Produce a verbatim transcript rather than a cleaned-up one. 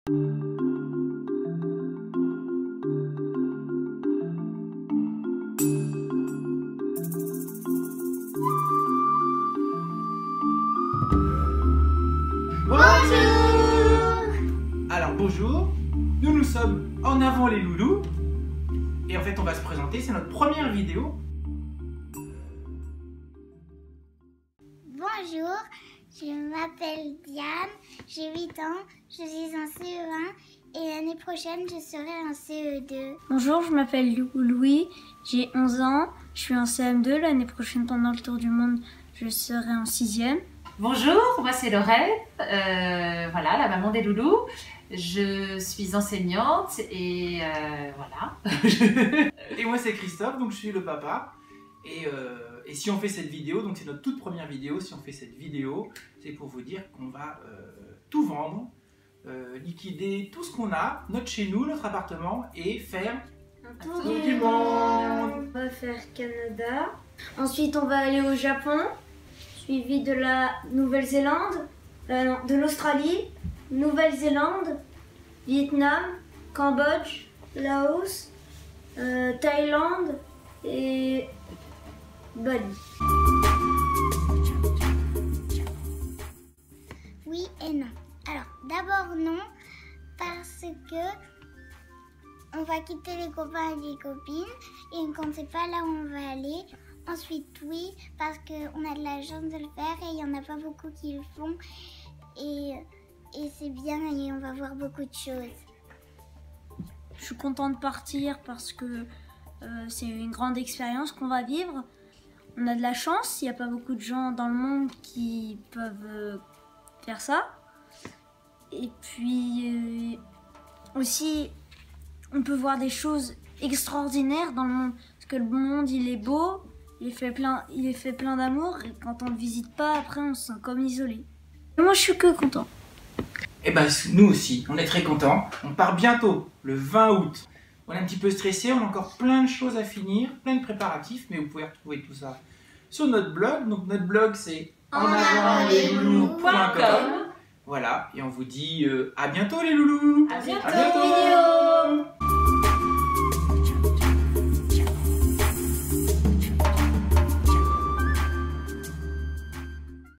Bonjour! Alors bonjour, nous nous sommes En Avant les loulous et en fait on va se présenter, c'est notre première vidéo. Bonjour, je m'appelle Diane, j'ai huit ans, je suis en C E un et l'année prochaine je serai en C E deux. Bonjour, je m'appelle Louis, j'ai onze ans, je suis en C M deux, l'année prochaine pendant le tour du monde je serai en sixième. Bonjour, moi c'est Laurel, euh, voilà, la maman des loulous. Je suis enseignante et euh, voilà. Et moi c'est Christophe, donc je suis le papa. Et, euh, et si on fait cette vidéo, donc c'est notre toute première vidéo, si on fait cette vidéo, c'est pour vous dire qu'on va euh, tout vendre, euh, liquider tout ce qu'on a, notre chez nous, notre appartement, et faire Un tour du, du monde. On va faire Canada, ensuite on va aller au Japon, suivi de la Nouvelle-Zélande, euh, non, de l'Australie, Nouvelle-Zélande, Vietnam, Cambodge, Laos, euh, Thaïlande et Bali. Oui et non. Alors d'abord non, parce que on va quitter les copains et les copines et qu'on ne sait pas là où on va aller. Ensuite oui, parce qu'on a de la chance de le faire et il n'y en a pas beaucoup qui le font. Et, et c'est bien et on va voir beaucoup de choses. Je suis contente de partir parce que euh, c'est une grande expérience qu'on va vivre. On a de la chance, il n'y a pas beaucoup de gens dans le monde qui peuvent euh, faire ça. Et puis euh, aussi, on peut voir des choses extraordinaires dans le monde. Parce que le monde, il est beau, il est fait plein, il est fait plein d'amour. Et quand on ne le visite pas, après, on se sent comme isolé. Et moi, je suis que content. Et ben nous aussi, on est très contents. On part bientôt, le vingt août. On est un petit peu stressé, on a encore plein de choses à finir, plein de préparatifs, mais vous pouvez retrouver tout ça sur notre blog. Donc notre blog c'est en avant les loulous point com. Voilà, et on vous dit euh, à bientôt les loulous. À bientôt. À bientôt.